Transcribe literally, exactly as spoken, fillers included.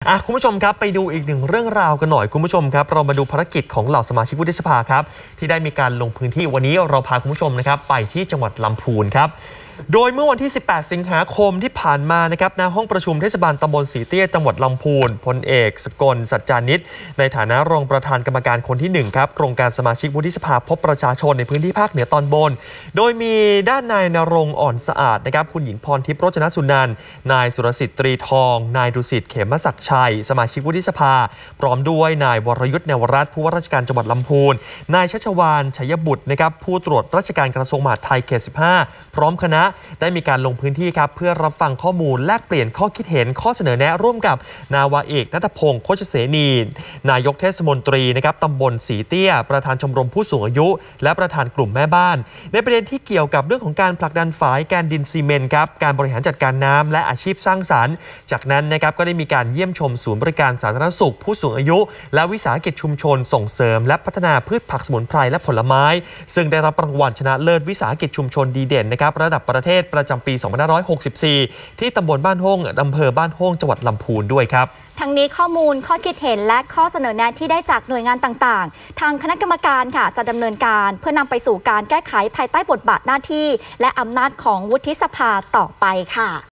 อ่ะคุณผู้ชมครับไปดูอีกหนึ่งเรื่องราวกันหน่อยคุณผู้ชมครับเรามาดูภารกิจของเหล่าสมาชิกวุฒิสภาครับที่ได้มีการลงพื้นที่วันนี้เราพาคุณผู้ชมนะครับไปที่จังหวัดลำพูนครับโดยเมื่อวันที่สิบแปดสิงหาคมที่ผ่านมานะครับณห้องประชุมเทศบาลตำบลสีเตี้ยจังหวัดลำพูนพลเอกสกลสัจจานิชในฐานะรองประธานกรรมการคนที่หนึ่งครับโครงการสมาชิกวุฒิสภาพบประชาชนในพื้นที่ภาคเหนือตอนบนโดยมีด้านนายณรงค์อ่อนสะอาดนะครับคุณหญิงพรทิพย์โรจนสุนันท์นายสุรสิทธิ์ตรีทองนายดุสิตเขมศักดิ์ชัยสมาชิกวุฒิสภาพร้อมด้วยนายวรยุทธ์เนวรัตน์ผู้ว่าราชการจังหวัดลำพูนนายชัชวาลชัยบุตรนะครับผู้ตรวจราชการกระทรวงมหาดไทยเขตสิบห้าพร้อมคณะได้มีการลงพื้นที่ครับเพื่อรับฟังข้อมูลแลกเปลี่ยนข้อคิดเห็นข้อเสนอแนะร่วมกับนาวาเอกณัฐพงศ์โคชเสนีนายกเทศมนตรีนะครับตำบลสีเตี้ยประธานชมรมผู้สูงอายุและประธานกลุ่มแม่บ้านในประเด็นที่เกี่ยวกับเรื่องของการผลักดันฝายแกนดินซีเมนต์ครับการบริหารจัดการน้ำและอาชีพสร้างสรรค์จากนั้นนะครับก็ได้มีการเยี่ยมชมศูนย์บริการสาธารณสุขผู้สูงอายุและวิสาหกิจชุมชนส่งเสริมและพัฒนาพืชผักสมุนไพรและผลไม้ซึ่งได้รับรางวัลชนะเลิศวิสาหกิจชุมชนดีเด่นนะครับระดับประเทศประจำปีสองพันห้าร้อยหกสิบสี่ที่ตำบลบ้านห้องอำเภอบ้านห้องจังหวัดลำพูนด้วยครับทั้งนี้ข้อมูลข้อคิดเห็นและข้อเสนอแนะที่ได้จากหน่วยงานต่างๆทางคณะกรรมการค่ะจะดำเนินการเพื่อนำไปสู่การแก้ไขภายใต้บทบาทหน้าที่และอำนาจของวุฒิสภาต่อไปค่ะ